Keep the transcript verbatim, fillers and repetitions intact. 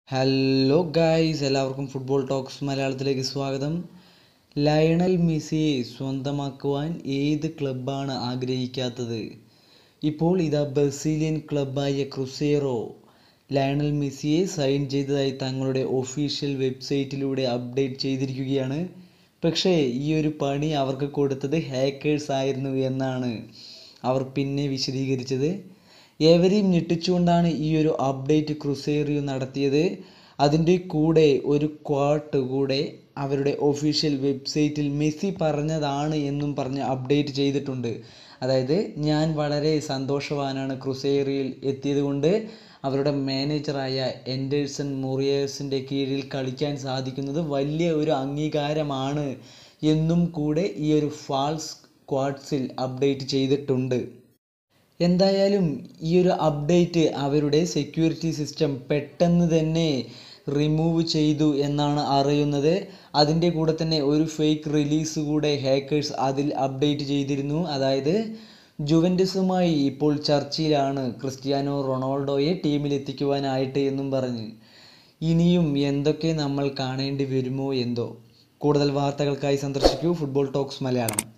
Hello guys, എല്ലാവർക്കും football talks മലയാളത്തിലേക്ക് സ്വാഗതം. ലയണൽ മെസ്സിയെ സ്വന്തമാക്കുവാൻ ഏത് ക്ലബ്ബാണ് ആഗ്രഹിക്കാത്തത്? ഇപ്പോൾ ഇതാ ബ്രസീലിയൻ ക്ലബ്ബായ ക്രുസേറോ ലയണൽ മെസ്സിയെ സൈൻ ചെയ്തതായി തങ്ങളുടെ ഒഫീഷ്യൽ വെബ്സൈറ്റിലൂടെ അപ്ഡേറ്റ് ചെയ്തിരിക്കുകയാണ്. പക്ഷേ ഈ ഒരു പണി അവർക്ക് കൊടുത്തത് ഹാക്കേഴ്സ് ആയിരുന്നു എന്നാണ് അവർ പിന്നെ വിശദീകരിച്ചത്. ഏവരെയും ഞെട്ടിച്ചുകൊണ്ടാണ് ഈ ഒരു അപ്ഡേറ്റ് ക്രുസേറിയോ നടത്തിയത്. അതിൻ്റെ കൂടെ ഒരു ക്വാട്ട് കൂടെ അവരുടെ ഒഫീഷ്യൽ വെബ്സൈറ്റിൽ മെസ്സി പറഞ്ഞതാണ് എന്നും പറഞ്ഞ് അപ്ഡേറ്റ് ചെയ്തിട്ടുണ്ട്. അതായത്, ഞാൻ വളരെ സന്തോഷവാനാണ് ക്രുസേറിയിൽ എത്തിയത് കൊണ്ട് അവരുടെ മാനേജറായ എൻഡേഴ്സൺ മൊറിയേഴ്സിൻ്റെ കീഴിൽ കളിക്കാൻ സാധിക്കുന്നത് വലിയ ഒരു അംഗീകാരമാണ് എന്നും കൂടെ ഈ ഒരു ഫാൾസ് ക്വാട്സിൽ അപ്ഡേറ്റ് ചെയ്തിട്ടുണ്ട്. എന്തായാലും ഈ ഒരു അപ്ഡേറ്റ് അവരുടെ സെക്യൂരിറ്റി സിസ്റ്റം പെട്ടെന്ന് തന്നെ റിമൂവ് ചെയ്തു എന്നാണ് അറിയുന്നത്. അതിൻ്റെ കൂടെ തന്നെ ഒരു ഫേക്ക് റിലീസ് കൂടെ ഹാക്കേഴ്സ് അതിൽ അപ്ഡേറ്റ് ചെയ്തിരുന്നു. അതായത്, ജുവൻറ്റസുമായി ഇപ്പോൾ ചർച്ചയിലാണ് ക്രിസ്ത്യാനോ റൊണാൾഡോയെ ടീമിലെത്തിക്കുവാനായിട്ട് എന്നും പറഞ്ഞ്. ഇനിയും എന്തൊക്കെ നമ്മൾ കാണേണ്ടി വരുമോ എന്തോ. കൂടുതൽ വാർത്തകൾക്കായി സന്ദർശിക്കൂ ഫുട്ബോൾ ടോക്സ് മലയാളം.